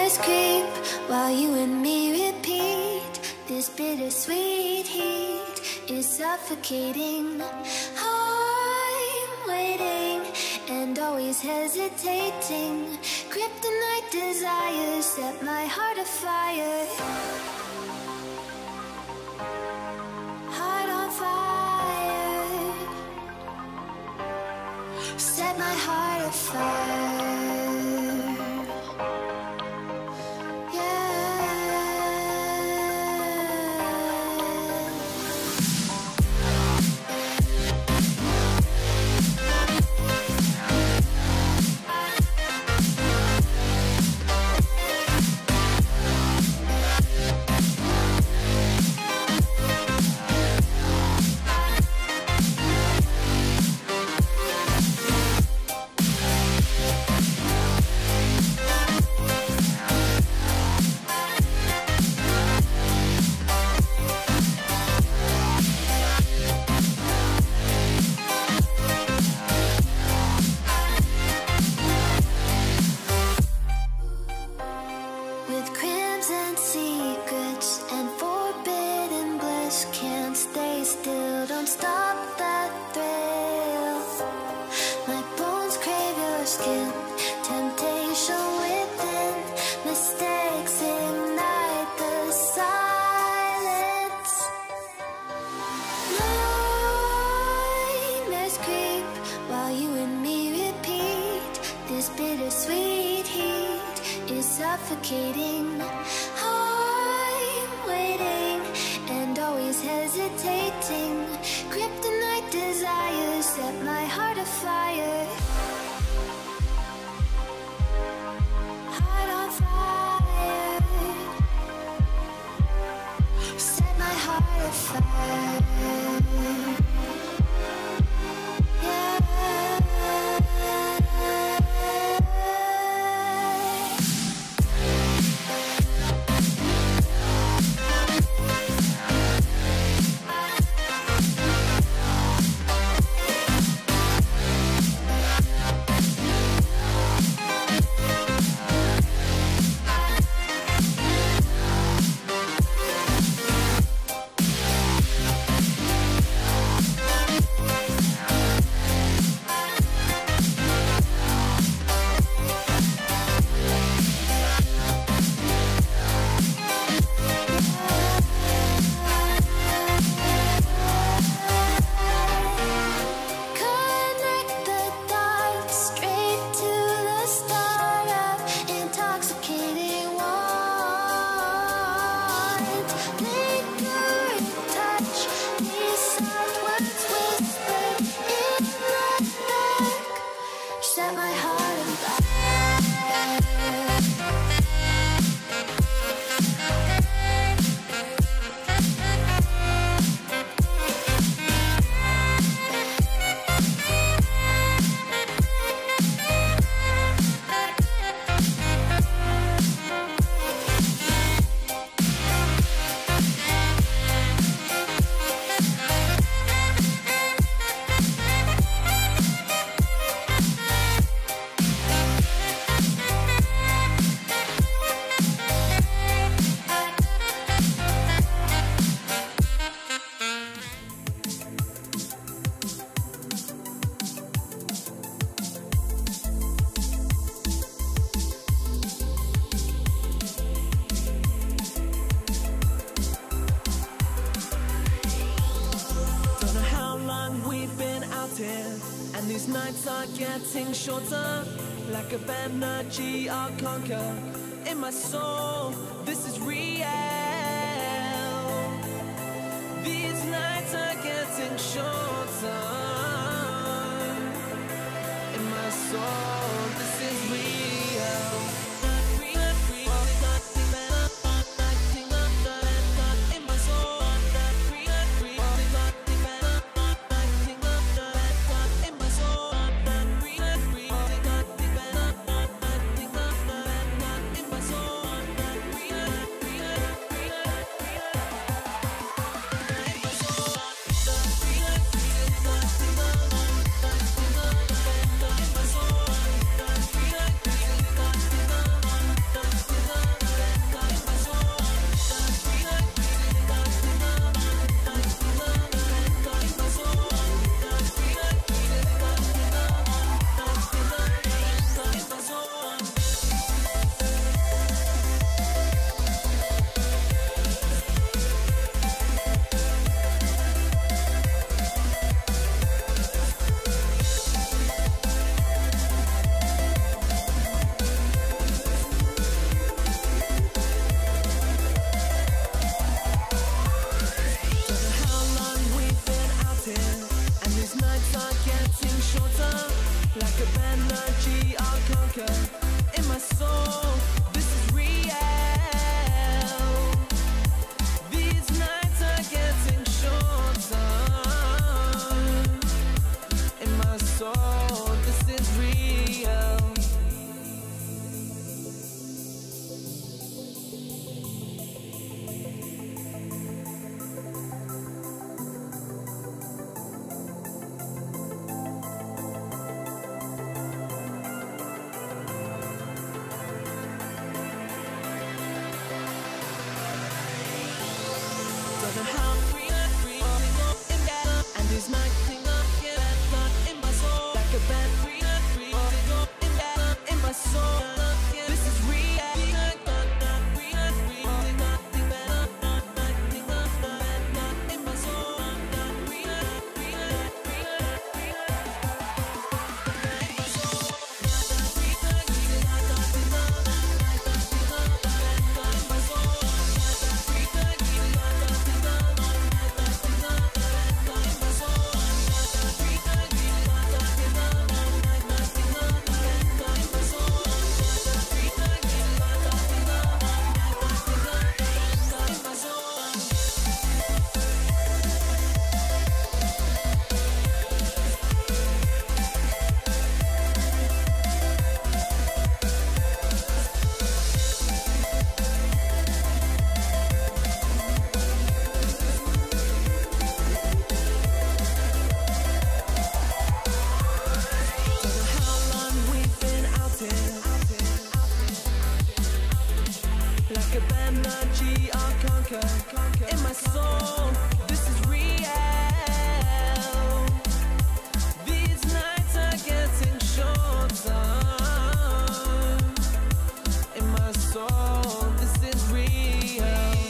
Nightmares creep while you and me repeat. This bittersweet heat is suffocating. I'm waiting and always hesitating. Kryptonite desires set my heart afire. Heart on fire. Set my heart afire. Suffocating. I'm waiting and always hesitating. Kryptonite desires set my heart afire. Heart on fire. Set my heart afire. And these nights are getting shorter, lack of energy I'll conquer. In my soul, this is real. These nights are getting shorter. In my soul, this is real. In my soul, this is real. These nights are getting shorter. In my soul, this is real.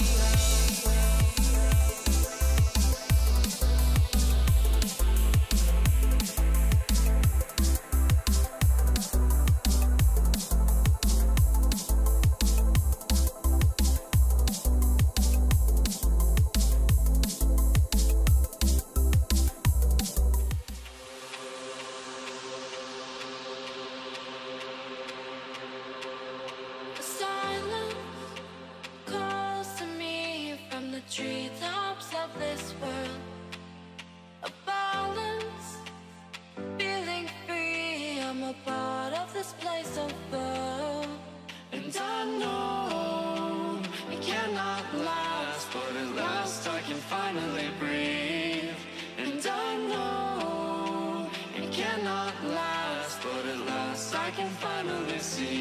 Treetops of this world, a balance, feeling free. I'm a part of this place of love, and I know it cannot last, but at last I can finally breathe. And I know it cannot last, but at last I can finally see.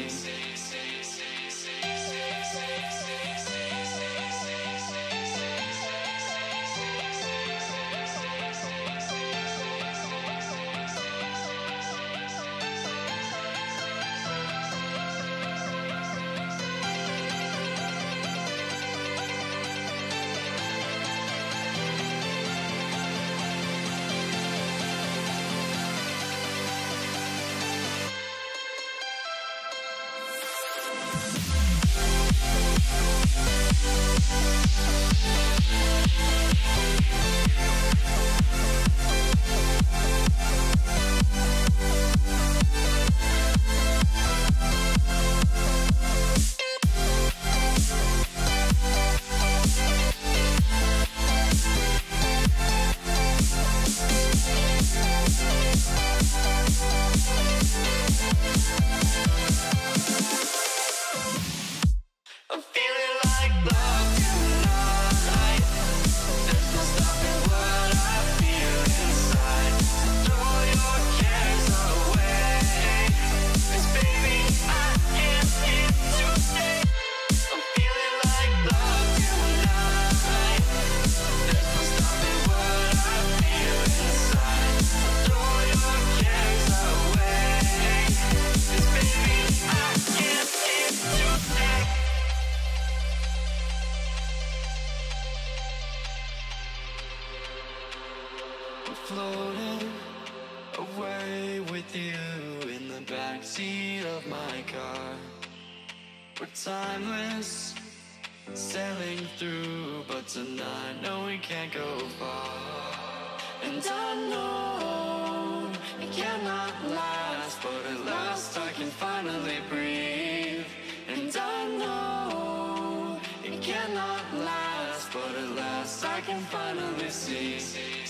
Floating away with you in the backseat of my car. We're timeless, sailing through, but tonight, no, we can't go far. And I know it cannot last, but at last I can finally breathe. And I know it cannot last, but at last I can finally see.